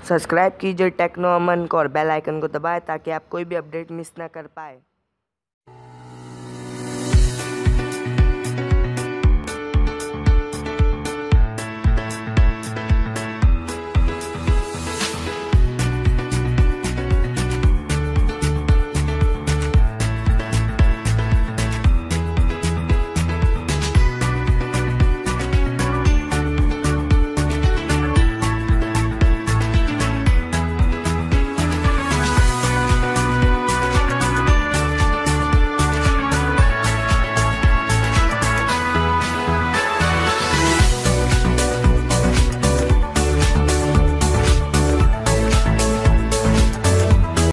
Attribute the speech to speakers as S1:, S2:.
S1: Subscribe कीजिए techno अमन को और बेल आइकन को दबाएं ताकि आप कोई भी अपडेट मिस ना कर पाए।